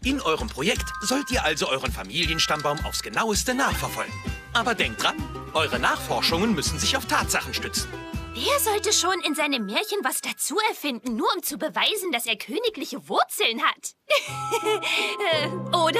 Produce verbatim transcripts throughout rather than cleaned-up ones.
In eurem Projekt sollt ihr also euren Familienstammbaum aufs Genaueste nachverfolgen. Aber denkt dran, eure Nachforschungen müssen sich auf Tatsachen stützen. Wer sollte schon in seinem Märchen was dazu erfinden, nur um zu beweisen, dass er königliche Wurzeln hat? äh, oder?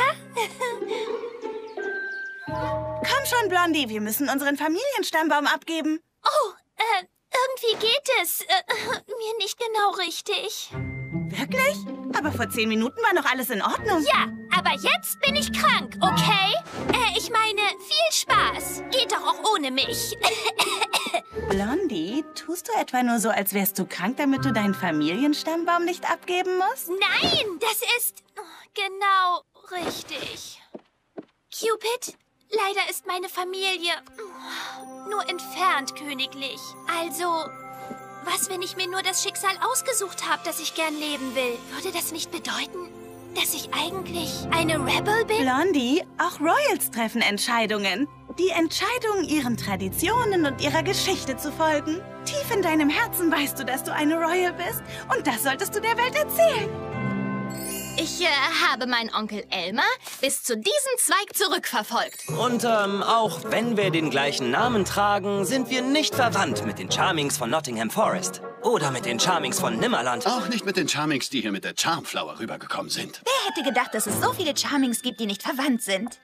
Komm schon, Blondie, wir müssen unseren Familienstammbaum abgeben. Oh, äh, irgendwie geht es äh, mir nicht genau richtig. Wirklich? Aber vor zehn Minuten war noch alles in Ordnung. Ja, aber jetzt bin ich krank, okay? Äh, ich meine, viel Spaß. Geht doch auch ohne mich. Blondie, tust du etwa nur so, als wärst du krank, damit du deinen Familienstammbaum nicht abgeben musst? Nein, das ist genau richtig. Cupid, leider ist meine Familie nur entfernt königlich. Also, was, wenn ich mir nur das Schicksal ausgesucht habe, das ich gern leben will? Würde das nicht bedeuten, dass ich eigentlich eine Rebel bin? Blondie, auch Royals treffen Entscheidungen. Die Entscheidung, ihren Traditionen und ihrer Geschichte zu folgen. Tief in deinem Herzen weißt du, dass du eine Royal bist. Und das solltest du der Welt erzählen. Ich äh, habe meinen Onkel Elmer bis zu diesem Zweig zurückverfolgt. Und ähm, auch wenn wir den gleichen Namen tragen, sind wir nicht verwandt mit den Charmings von Nottingham Forest. Oder mit den Charmings von Nimmerland. Auch nicht mit den Charmings, die hier mit der Charmflower rübergekommen sind. Wer hätte gedacht, dass es so viele Charmings gibt, die nicht verwandt sind?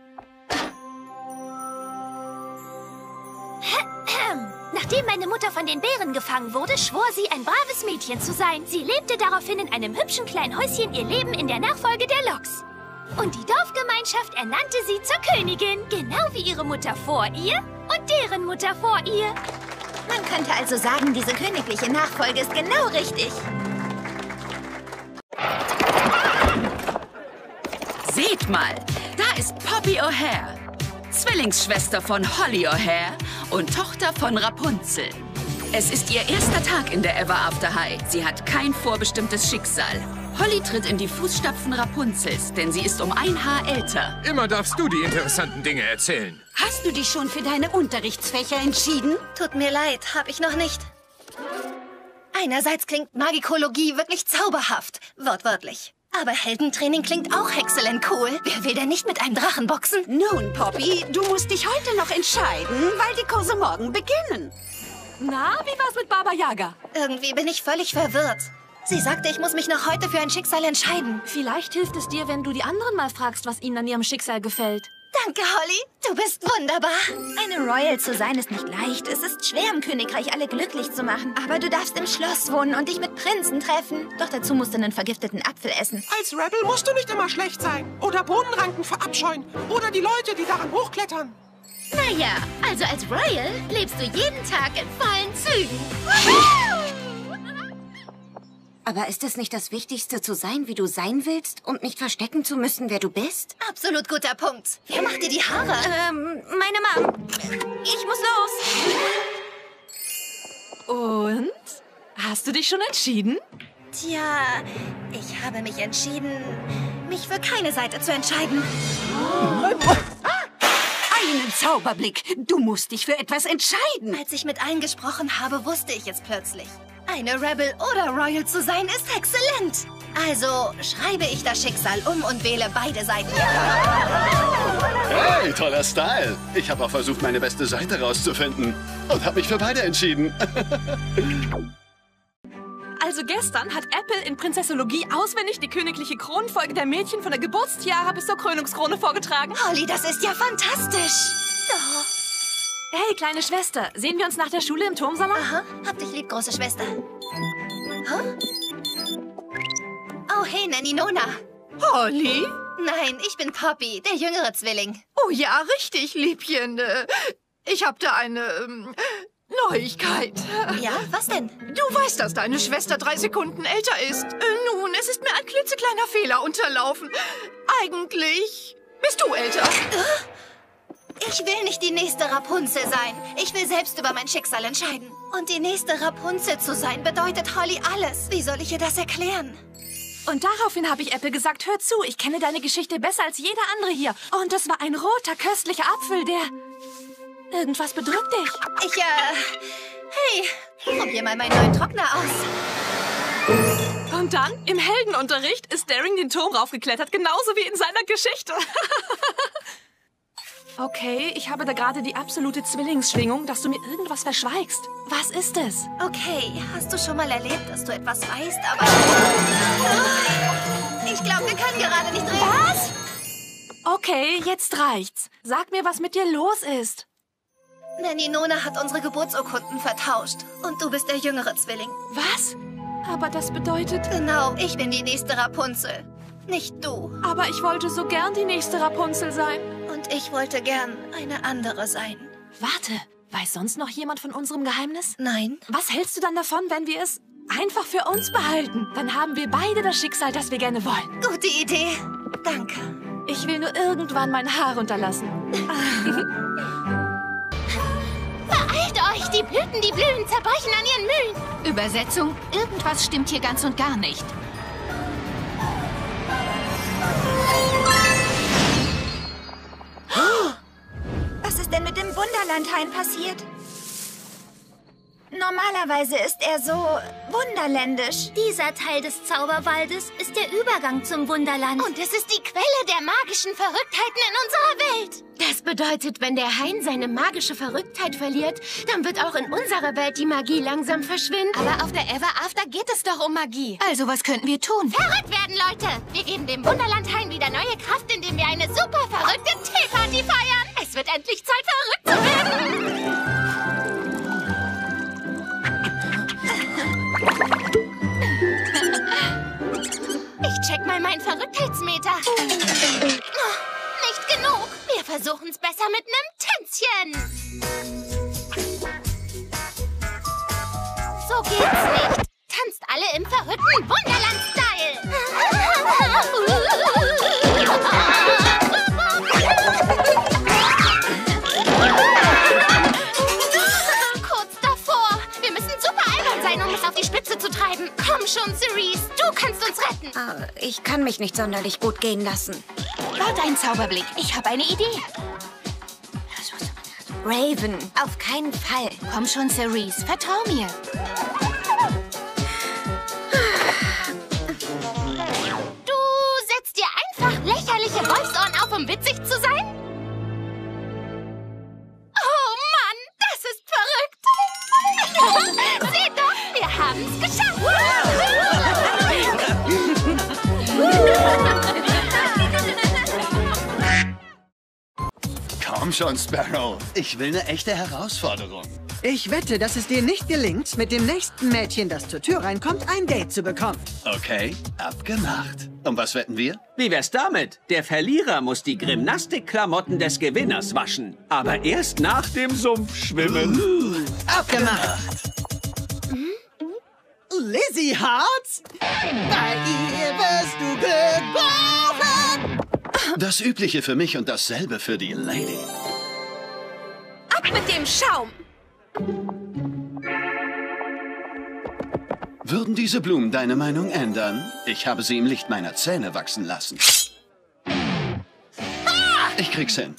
Nachdem meine Mutter von den Bären gefangen wurde, schwor sie, ein braves Mädchen zu sein. Sie lebte daraufhin in einem hübschen kleinen Häuschen ihr Leben in der Nachfolge der Loks. Und die Dorfgemeinschaft ernannte sie zur Königin, genau wie ihre Mutter vor ihr und deren Mutter vor ihr. Man könnte also sagen, diese königliche Nachfolge ist genau richtig. Seht mal, da ist Poppy O'Hare, Zwillingsschwester von Holly O'Hare und Tochter von Rapunzel. Es ist ihr erster Tag in der Ever After High. Sie hat kein vorbestimmtes Schicksal. Holly tritt in die Fußstapfen Rapunzels, denn sie ist um ein Haar älter. Immer darfst du die interessanten Dinge erzählen. Hast du dich schon für deine Unterrichtsfächer entschieden? Tut mir leid, habe ich noch nicht. Einerseits klingt Magikologie wirklich zauberhaft, wortwörtlich. Aber Heldentraining klingt auch exzellent cool. Wer will denn nicht mit einem Drachen boxen? Nun, Poppy, du musst dich heute noch entscheiden, weil die Kurse morgen beginnen. Na, wie war's mit Baba Yaga? Irgendwie bin ich völlig verwirrt. Sie sagte, ich muss mich noch heute für ein Schicksal entscheiden. Vielleicht hilft es dir, wenn du die anderen mal fragst, was ihnen an ihrem Schicksal gefällt. Danke, Holly. Du bist wunderbar. Eine Royal zu sein ist nicht leicht. Es ist schwer, im Königreich alle glücklich zu machen. Aber du darfst im Schloss wohnen und dich mit Prinzen treffen. Doch dazu musst du einen vergifteten Apfel essen. Als Rebel musst du nicht immer schlecht sein. Oder Bodenranken verabscheuen. Oder die Leute, die daran hochklettern. Naja, also als Royal lebst du jeden Tag in vollen Zügen. Aber ist es nicht das Wichtigste, zu sein, wie du sein willst, und nicht verstecken zu müssen, wer du bist? Absolut guter Punkt. Wer macht dir die Haare? Ähm, meine Mom. Ich muss los. Und? Hast du dich schon entschieden? Tja, ich habe mich entschieden, mich für keine Seite zu entscheiden. Einen Zauberblick. Du musst dich für etwas entscheiden. Als ich mit allen gesprochen habe, wusste ich es plötzlich. Eine Rebel oder Royal zu sein, ist exzellent. Also schreibe ich das Schicksal um und wähle beide Seiten. Hey, toller Style. Ich habe auch versucht, meine beste Seite rauszufinden. Und habe mich für beide entschieden. Also gestern hat Apple in Prinzessologie auswendig die königliche Kronenfolge der Mädchen von der Geburtstiara bis zur Krönungskrone vorgetragen. Holly, das ist ja fantastisch. Oh. Hey, kleine Schwester, sehen wir uns nach der Schule im Turmsalon? Aha, hab dich lieb, große Schwester. Huh? Oh, hey, Nanny Nona. Holly? Nein, ich bin Poppy, der jüngere Zwilling. Oh ja, richtig, Liebchen. Ich hab da eine ähm, Neuigkeit. Ja, was denn? Du weißt, dass deine Schwester drei Sekunden älter ist. Nun, es ist mir ein klitzekleiner Fehler unterlaufen. Eigentlich bist du älter. Ich will nicht die nächste Rapunzel sein. Ich will selbst über mein Schicksal entscheiden. Und die nächste Rapunzel zu sein, bedeutet Holly alles. Wie soll ich ihr das erklären? Und daraufhin habe ich Apple gesagt, hör zu, ich kenne deine Geschichte besser als jeder andere hier. Und das war ein roter, köstlicher Apfel, der... Irgendwas bedrückt dich. Ich, äh... Hey, probier mal meinen neuen Trockner aus. Und Und dann, im Heldenunterricht, ist Daring den Turm raufgeklettert, genauso wie in seiner Geschichte. Okay, ich habe da gerade die absolute Zwillingsschwingung, dass du mir irgendwas verschweigst. Was ist es? Okay, hast du schon mal erlebt, dass du etwas weißt, aber... Ich glaube, wir können gerade nicht reden. Was? Okay, jetzt reicht's. Sag mir, was mit dir los ist. Nanny Nona hat unsere Geburtsurkunden vertauscht. Und du bist der jüngere Zwilling. Was? Aber das bedeutet... Genau, ich bin die nächste Rapunzel. Nicht du. Aber ich wollte so gern die nächste Rapunzel sein. Und ich wollte gern eine andere sein. Warte, weiß sonst noch jemand von unserem Geheimnis? Nein. Was hältst du dann davon, wenn wir es einfach für uns behalten? Dann haben wir beide das Schicksal, das wir gerne wollen. Gute Idee. Danke. Ich will nur irgendwann mein Haar runterlassen. Beeilt euch! Die Blüten, die blühen, zerbrechen an ihren Mühlen. Übersetzung: Irgendwas stimmt hier ganz und gar nicht. Was ist denn mit dem Wunderlandhain passiert? Normalerweise ist er so wunderländisch. Dieser Teil des Zauberwaldes ist der Übergang zum Wunderland. Und es ist die Quelle der magischen Verrücktheiten in unserer Welt. Das bedeutet, wenn der Hain seine magische Verrücktheit verliert, dann wird auch in unserer Welt die Magie langsam verschwinden. Aber auf der Ever After geht es doch um Magie. Also, was könnten wir tun? Verrückt werden, Leute! Wir geben dem Wunderlandhain wieder neue Kraft, indem wir eine super verrückte Teeparty feiern. Es wird endlich Zeit, verrückt zu werden. Ich check mal meinen Verrücktheitsmeter. Nicht genug. Wir versuchen's besser mit einem Tänzchen. So geht's nicht. Tanzt alle im verrückten Wunderland-Style. Kurz davor. Wir müssen super albern sein, um es auf die Spitze zu treiben. Komm schon, Cerise. Du kannst uns retten. Ah, ich kann mich nicht sonderlich gut gehen lassen. Warte, ein Zauberblick. Ich habe eine Idee. Raven, auf keinen Fall. Komm schon, Cerise. Vertrau mir. Du setzt dir einfach lächerliche Wolfsohren auf, um witzig zu sein? Oh Mann, das ist verrückt. Seht doch, wir haben's geschafft. Komm schon, Sparrow. Ich will eine echte Herausforderung. Ich wette, dass es dir nicht gelingt, mit dem nächsten Mädchen, das zur Tür reinkommt, ein Date zu bekommen. Okay, abgemacht. Und was wetten wir? Wie wär's damit? Der Verlierer muss die Gymnastikklamotten des Gewinners waschen. Aber erst nach dem Sumpf schwimmen. Uh, abgemacht. Hm? Lizzie Hearts? Bei ihr wirst du Glück brauchen. Das Übliche für mich und dasselbe für die Lady. Ab mit dem Schaum! Würden diese Blumen deine Meinung ändern? Ich habe sie im Licht meiner Zähne wachsen lassen. Ich krieg's hin.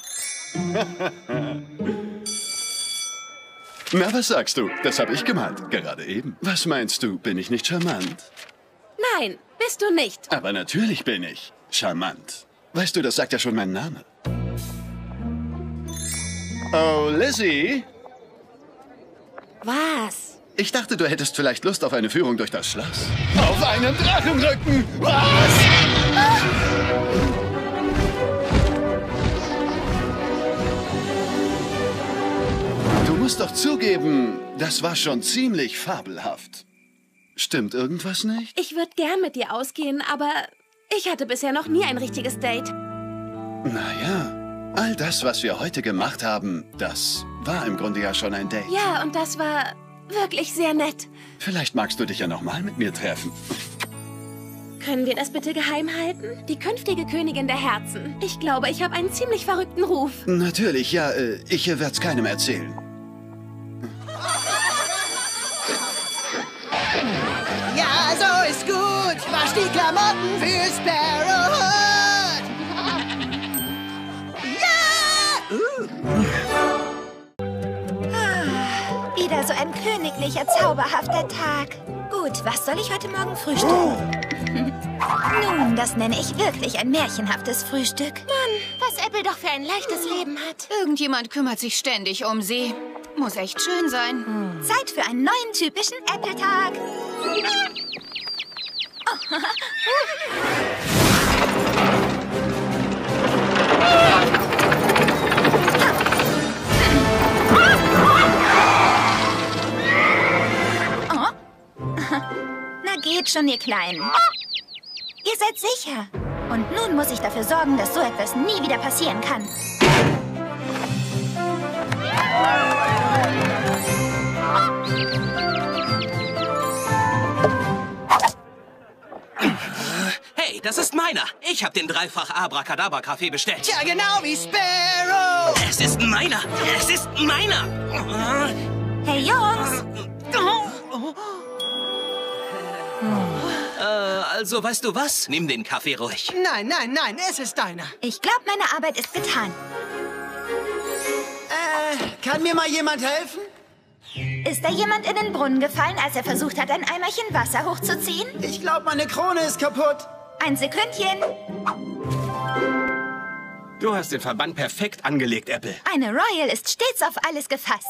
Na, was sagst du? Das habe ich gemalt, gerade eben. Was meinst du, bin ich nicht charmant? Nein, bist du nicht. Aber natürlich bin ich charmant. Weißt du, das sagt ja schon mein Name. Oh, Lizzie? Was? Ich dachte, du hättest vielleicht Lust auf eine Führung durch das Schloss. Auf einem Drachenrücken! Was? Du musst doch zugeben, das war schon ziemlich fabelhaft. Stimmt irgendwas nicht? Ich würde gern mit dir ausgehen, aber ich hatte bisher noch nie ein richtiges Date. Naja, all das, was wir heute gemacht haben, das war im Grunde ja schon ein Date. Ja, und das war wirklich sehr nett. Vielleicht magst du dich ja noch mal mit mir treffen. Können wir das bitte geheim halten? Die künftige Königin der Herzen. Ich glaube, ich habe einen ziemlich verrückten Ruf. Natürlich, ja. Ich werde es keinem erzählen. Ja, so ist gut. Wasch die Klamotten für Sparrowhood. Ja! Uh. Ah, wieder so ein königlicher, zauberhafter Tag. Gut, was soll ich heute Morgen frühstücken? Nun, das nenne ich wirklich ein märchenhaftes Frühstück. Mann, was Apple doch für ein leichtes Leben hat. Irgendjemand kümmert sich ständig um sie. Muss echt schön sein. Hm. Zeit für einen neuen typischen Apple-Tag. Na geht schon, ihr Kleinen. Ihr seid sicher. Und nun muss ich dafür sorgen, dass so etwas nie wieder passieren kann. Hey, das ist meiner. Ich habe den Dreifach-Abracadabra-Kaffee bestellt. Ja, genau wie Sparrow. Es ist meiner. Es ist meiner. Hey, Jungs. Äh, also, weißt du was? Nimm den Kaffee ruhig. Nein, nein, nein, es ist deiner. Ich glaube, meine Arbeit ist getan. Äh, kann mir mal jemand helfen? Ist da jemand in den Brunnen gefallen, als er versucht hat, ein Eimerchen Wasser hochzuziehen? Ich glaube, meine Krone ist kaputt. Ein Sekündchen. Du hast den Verband perfekt angelegt, Apple. Eine Royal ist stets auf alles gefasst.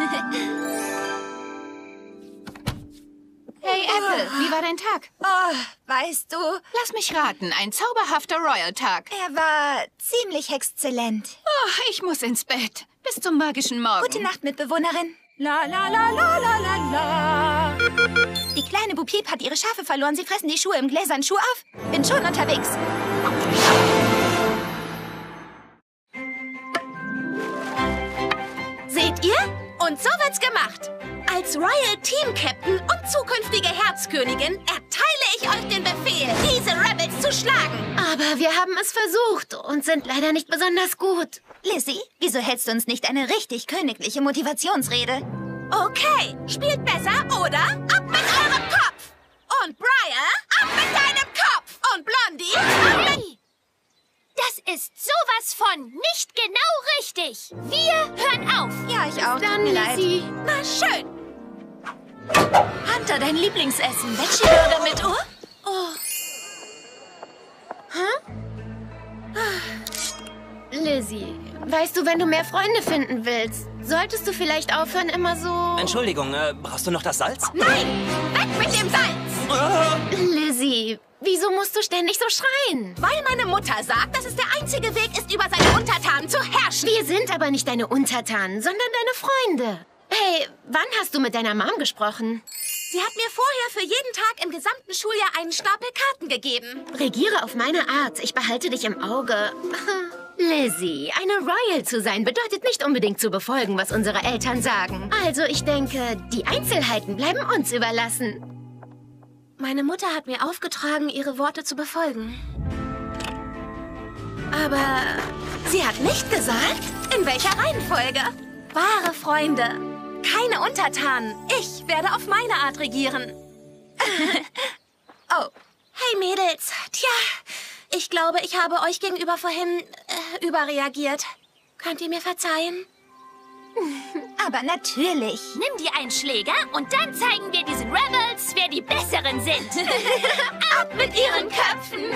Hey, Apple, wie war dein Tag? Oh, weißt du... Lass mich raten, ein zauberhafter Royal-Tag. Er war ziemlich exzellent. Oh, ich muss ins Bett. Bis zum magischen Morgen. Gute Nacht, Mitbewohnerin. La la la la la la la. Die kleine Bo Peep hat ihre Schafe verloren. Sie fressen die Schuhe im gläsernen Schuh auf. Bin schon unterwegs. Seht ihr? Und so wird's gemacht. Als Royal Team Captain und zukünftige Herzkönigin erteile ich euch den Befehl, diese Rebels zu schlagen. Aber wir haben es versucht und sind leider nicht besonders gut. Lizzie, wieso hältst du uns nicht eine richtig königliche Motivationsrede? Okay, spielt besser, oder? Ab mit eurem Kopf! Und Briar, ab mit deinem Kopf! Und Blondie, ab mit... Das ist sowas von nicht genau richtig. Wir hören auf. Ja, ich auch. Dann, Lizzie. Na schön. Hunter, dein Lieblingsessen. Veggie-Burger mit Ohr? Oh. Hä? Lizzie, weißt du, wenn du mehr Freunde finden willst, solltest du vielleicht aufhören, immer so... Entschuldigung, äh, brauchst du noch das Salz? Nein, weg mit dem Salz. Oh. Lizzie, wieso musst du ständig so schreien? Weil meine Mutter sagt, dass es der einzige Weg ist, über seine Untertanen zu herrschen. Wir sind aber nicht deine Untertanen, sondern deine Freunde. Hey, wann hast du mit deiner Mom gesprochen? Sie hat mir vorher für jeden Tag im gesamten Schuljahr einen Stapel Karten gegeben. Regiere auf meine Art. Ich behalte dich im Auge. Lizzie, eine Royal zu sein bedeutet nicht unbedingt zu befolgen, was unsere Eltern sagen. Also ich denke, die Einzelheiten bleiben uns überlassen. Meine Mutter hat mir aufgetragen, ihre Worte zu befolgen. Aber sie hat nicht gesagt, in welcher Reihenfolge. Wahre Freunde, keine Untertanen. Ich werde auf meine Art regieren. Oh, hey Mädels. Tja, ich glaube, ich habe euch gegenüber vorhin äh, überreagiert. Könnt ihr mir verzeihen? Aber natürlich. Nimm dir einen Schläger und dann zeigen wir diesen Rebels, wer die Besseren sind. Ab mit ihren Köpfen!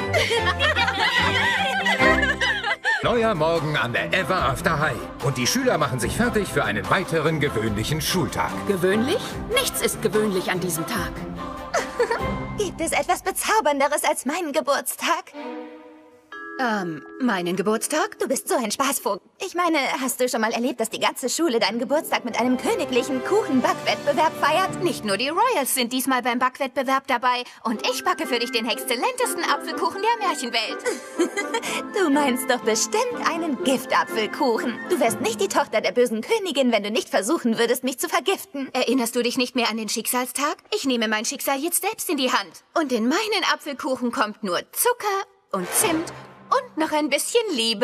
Neuer Morgen an der Ever After High. Und die Schüler machen sich fertig für einen weiteren gewöhnlichen Schultag. Gewöhnlich? Nichts ist gewöhnlich an diesem Tag. Gibt es etwas Bezaubernderes als meinen Geburtstag? Ähm, meinen Geburtstag? Du bist so ein Spaßvogel. Ich meine, hast du schon mal erlebt, dass die ganze Schule deinen Geburtstag mit einem königlichen Kuchenbackwettbewerb feiert? Nicht nur die Royals sind diesmal beim Backwettbewerb dabei. Und ich backe für dich den exzellentesten Apfelkuchen der Märchenwelt. Du meinst doch bestimmt einen Giftapfelkuchen. Du wärst nicht die Tochter der bösen Königin, wenn du nicht versuchen würdest, mich zu vergiften. Erinnerst du dich nicht mehr an den Schicksalstag? Ich nehme mein Schicksal jetzt selbst in die Hand. Und in meinen Apfelkuchen kommt nur Zucker und Zimt und noch ein bisschen Liebe.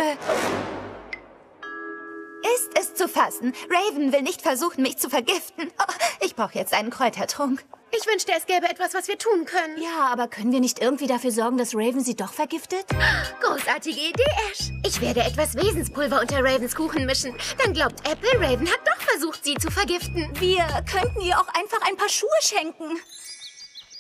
Ist es zu fassen? Raven will nicht versuchen, mich zu vergiften. Oh, ich brauche jetzt einen Kräutertrunk. Ich wünschte, es gäbe etwas, was wir tun können. Ja, aber können wir nicht irgendwie dafür sorgen, dass Raven sie doch vergiftet? Großartige Idee, Ash. Ich werde etwas Wesenspulver unter Ravens Kuchen mischen. Dann glaubt Apple, Raven hat doch versucht, sie zu vergiften. Wir könnten ihr auch einfach ein paar Schuhe schenken.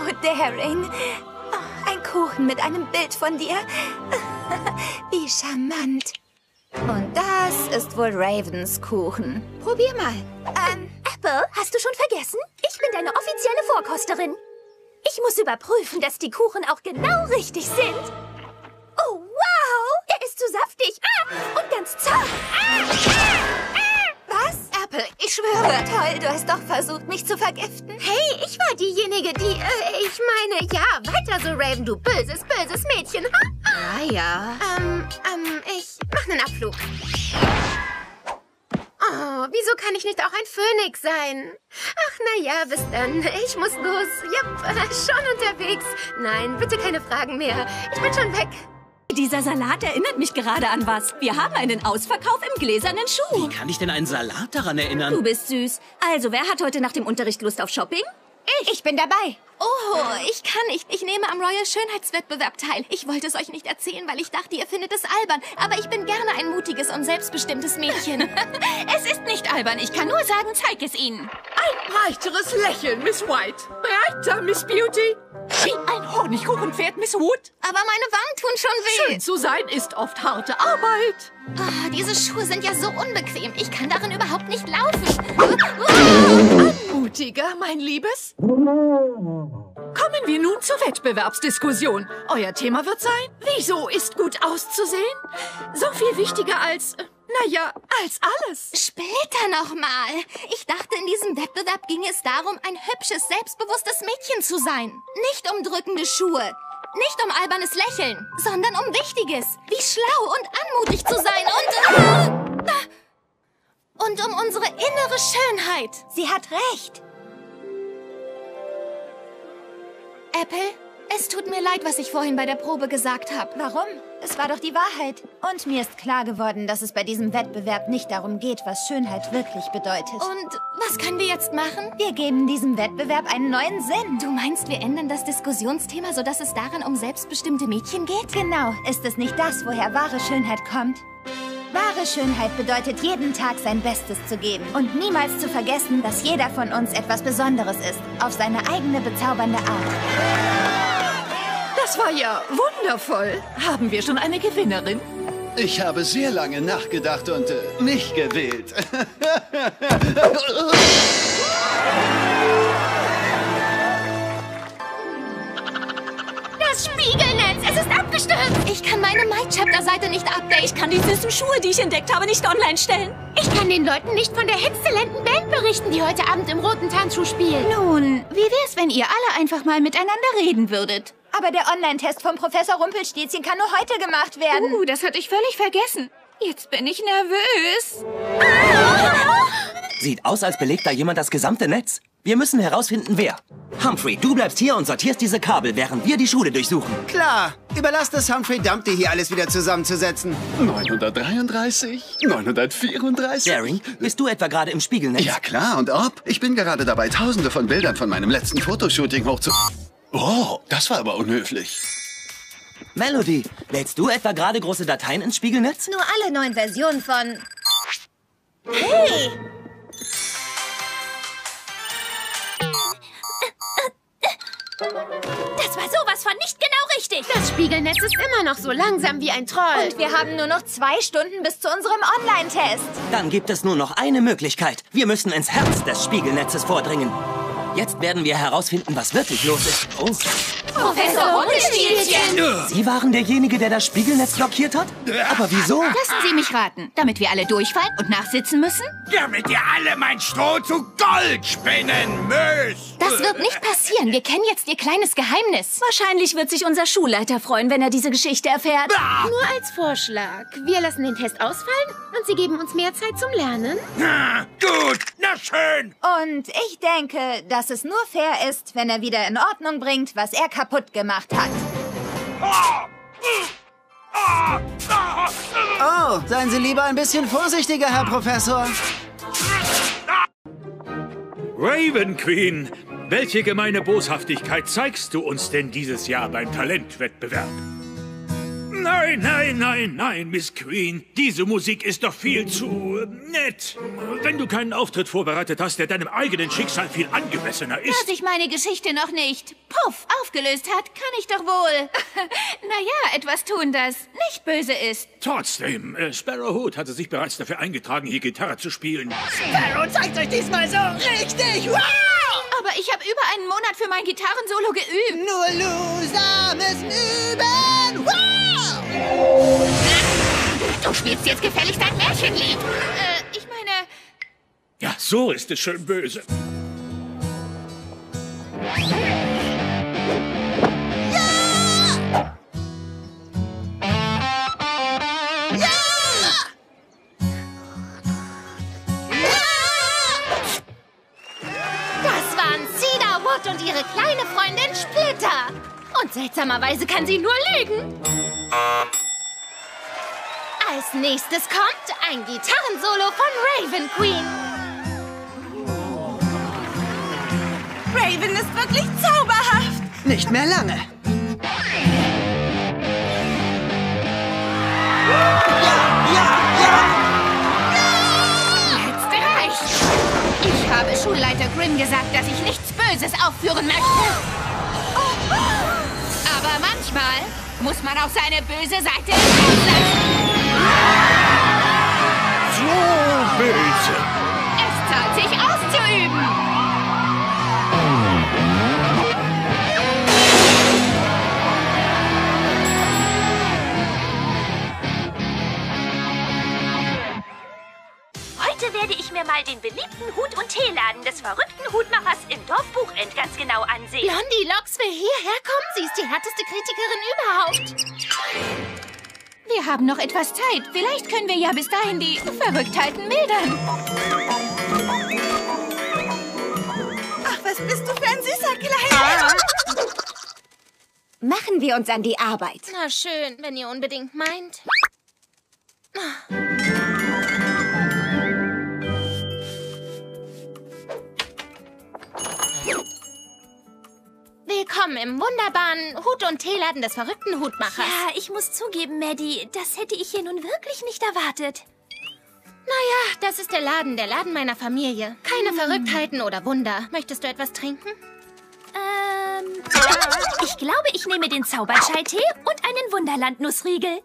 Oh, Daring. Oh, ein Kuchen mit einem Bild von dir. Wie charmant. Und das ist wohl Ravens Kuchen. Probier mal. Ähm, Apple, hast du schon vergessen? Ich bin deine offizielle Vorkosterin. Ich muss überprüfen, dass die Kuchen auch genau richtig sind. Oh, wow! Er ist zu saftig. Ah, und ganz zart. Ah, ah, ah. Was? Apple, ich schwöre. Toll, du hast doch versucht, mich zu vergiften. Hey, ich war diejenige, die, äh, ich meine, ja, weiter so, Raven, du böses, böses Mädchen. Ha? Ja, ja. Ähm, ähm, ich mach einen Abflug. Oh, wieso kann ich nicht auch ein Phönix sein? Ach, na ja, bis dann. Ich muss los. Ja, äh, schon unterwegs. Nein, bitte keine Fragen mehr. Ich bin schon weg. Dieser Salat erinnert mich gerade an was. Wir haben einen Ausverkauf im gläsernen Schuh. Wie kann ich denn einen Salat daran erinnern? Du bist süß. Also, wer hat heute nach dem Unterricht Lust auf Shopping? Ich. Ich bin dabei. Oh, ich kann nicht. Ich nehme am Royal Schönheitswettbewerb teil. Ich wollte es euch nicht erzählen, weil ich dachte, ihr findet es albern. Aber ich bin gerne ein mutiges und selbstbestimmtes Mädchen. Es ist nicht albern. Ich kann nur sagen, zeig es ihnen. Ein breiteres Lächeln, Miss White. Breiter, Miss Beauty. Wie ein Honigkuchenpferd, Miss Wood. Aber meine Wangen tun schon weh. Schön zu sein ist oft harte Arbeit. Oh, diese Schuhe sind ja so unbequem. Ich kann darin überhaupt nicht laufen. Anmutiger, mein Liebes. Kommen wir nun zur Wettbewerbsdiskussion. Euer Thema wird sein, wieso ist gut auszusehen? So viel wichtiger als, naja, als alles. Später nochmal. Ich dachte, in diesem Wettbewerb ging es darum, ein hübsches, selbstbewusstes Mädchen zu sein. Nicht um drückende Schuhe. Nicht um albernes Lächeln, sondern um Wichtiges. Wie schlau und anmutig zu sein und... Äh, und um unsere innere Schönheit. Sie hat recht. Apple, es tut mir leid, was ich vorhin bei der Probe gesagt habe. Warum? Es war doch die Wahrheit. Und mir ist klar geworden, dass es bei diesem Wettbewerb nicht darum geht, was Schönheit wirklich bedeutet. Und was können wir jetzt machen? Wir geben diesem Wettbewerb einen neuen Sinn. Du meinst, wir ändern das Diskussionsthema, sodass es darin um selbstbestimmte Mädchen geht? Genau. Ist es nicht das, woher wahre Schönheit kommt? Wahre Schönheit bedeutet, jeden Tag sein Bestes zu geben und niemals zu vergessen, dass jeder von uns etwas Besonderes ist, auf seine eigene bezaubernde Art. Das war ja wundervoll. Haben wir schon eine Gewinnerin? Ich habe sehr lange nachgedacht und äh, mich gewählt. Das Spiegelnetz, es ist abgestürzt. Ich kann meine My-Chapter-Seite nicht updaten. Ich kann die süßen Schuhe, die ich entdeckt habe, nicht online stellen. Ich kann den Leuten nicht von der exzellenten Band berichten, die heute Abend im roten Tanzschuh spielt. Nun, wie wär's, wenn ihr alle einfach mal miteinander reden würdet? Aber der Online-Test vom Professor Rumpelstilzchen kann nur heute gemacht werden. Uh, das hatte ich völlig vergessen. Jetzt bin ich nervös. Sieht aus, als belegt da jemand das gesamte Netz. Wir müssen herausfinden, wer. Humphrey, du bleibst hier und sortierst diese Kabel, während wir die Schule durchsuchen. Klar. Überlasst es Humphrey Dumpty, hier alles wieder zusammenzusetzen. neunhundertdreiunddreißig, neunhundertvierunddreißig. Daring, bist du etwa gerade im Spiegelnetz? Ja, klar. Und ob? Ich bin gerade dabei, tausende von Bildern von meinem letzten Fotoshooting hochzu... Oh, das war aber unhöflich. Melody, lädst du etwa gerade große Dateien ins Spiegelnetz? Nur alle neuen Versionen von... Hey! Das war sowas von nicht genau richtig. Das Spiegelnetz ist immer noch so langsam wie ein Troll. Und wir haben nur noch zwei Stunden bis zu unserem Online-Test. Dann gibt es nur noch eine Möglichkeit. Wir müssen ins Herz des Spiegelnetzes vordringen. Jetzt werden wir herausfinden, was wirklich los ist. Oh. Professor Rumpelstilzchen! Sie waren derjenige, der das Spiegelnetz blockiert hat? Aber wieso? Lassen Sie mich raten. Damit wir alle durchfallen und nachsitzen müssen? Damit ihr alle mein Stroh zu Gold spinnen müsst! Das wird nicht passieren. Wir kennen jetzt Ihr kleines Geheimnis. Wahrscheinlich wird sich unser Schulleiter freuen, wenn er diese Geschichte erfährt. Nur als Vorschlag. Wir lassen den Test ausfallen und Sie geben uns mehr Zeit zum Lernen. Na, gut, na schön. Und ich denke, dass es nur fair ist, wenn er wieder in Ordnung bringt, was er kaputt gemacht hat. Oh, seien Sie lieber ein bisschen vorsichtiger, Herr Professor. Raven Queen, welche gemeine Boshaftigkeit zeigst du uns denn dieses Jahr beim Talentwettbewerb? Nein, nein, nein, nein, Miss Queen. Diese Musik ist doch viel zu äh, nett. Wenn du keinen Auftritt vorbereitet hast, der deinem eigenen Schicksal viel angemessener ist. Da sich meine Geschichte noch nicht, puff, aufgelöst hat, kann ich doch wohl, naja, etwas tun, das nicht böse ist. Trotzdem, äh, Sparrowhawk hatte sich bereits dafür eingetragen, hier Gitarre zu spielen. Sparrow zeigt euch diesmal so richtig. Wow! Aber ich habe über einen Monat für mein Gitarrensolo geübt. Nur Loser müssen üben. Wow! Du spielst jetzt gefälligst ein Märchenlied. Äh, ich meine... Ja, so ist es schön böse. Das waren Cedarwood und ihre kleine Freundin Splitter. Und seltsamerweise kann sie nur lügen. Als nächstes kommt ein Gitarrensolo von Raven Queen. Raven ist wirklich zauberhaft. Nicht mehr lange. Jetzt reicht's. Ich habe Schulleiter Grimm gesagt, dass ich nichts Böses aufführen möchte. Aber manchmal muss man auch seine böse Seite auslassen. So böse. Es zahlt sich auszuüben. Heute werde ich mir mal den beliebten Hut- und Teeladen des verrückten Hutmachers im Dorfbuchend ganz genau ansehen. Blondie Locks will hierher kommen. Sie ist die härteste Kritikerin überhaupt. Wir haben noch etwas Zeit. Vielleicht können wir ja bis dahin die Verrücktheiten mildern. Ach, was bist du für ein süßer Kleiner. Machen wir uns an die Arbeit. Na schön, wenn ihr unbedingt meint. Willkommen im wunderbaren Hut- und Teeladen des verrückten Hutmachers. Ja, ich muss zugeben, Maddie, das hätte ich hier nun wirklich nicht erwartet. Naja, das ist der Laden, der Laden meiner Familie. Keine hm. Verrücktheiten oder Wunder. Möchtest du etwas trinken? Ähm, ich glaube, ich nehme den Zauberschei-Tee und einen Wunderland-Nussriegel.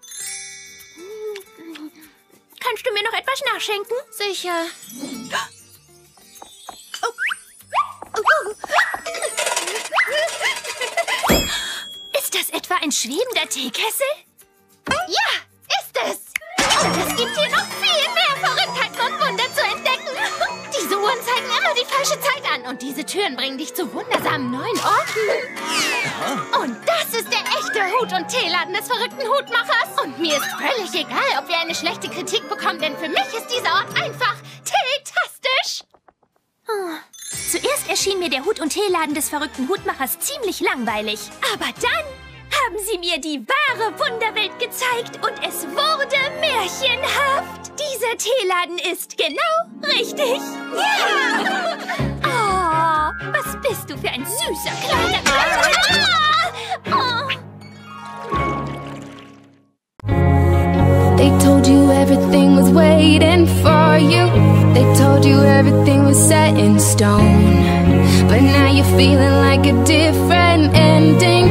Kannst du mir noch etwas nachschenken? Sicher. Ist das etwa ein schwebender Teekessel? Ja, ist es. Und es gibt hier noch viel mehr Verrücktheiten und Wunder zu entdecken. Diese Uhren zeigen immer die falsche Zeit an. Und diese Türen bringen dich zu wundersamen neuen Orten. Und das ist der echte Hut- und Teeladen des verrückten Hutmachers. Und mir ist völlig egal, ob wir eine schlechte Kritik bekommen, denn für mich ist dieser Ort einfach teetastisch. Oh. Zuerst erschien mir der Hut- und Teeladen des verrückten Hutmachers ziemlich langweilig. Aber dann haben sie mir die wahre Wunderwelt gezeigt und es wurde märchenhaft. Dieser Teeladen ist genau richtig. Ja! Oh, was bist du für ein süßer kleiner... Oh. They told you everything was waiting for you. They told you everything was set in stone. But now you're feeling like a different ending.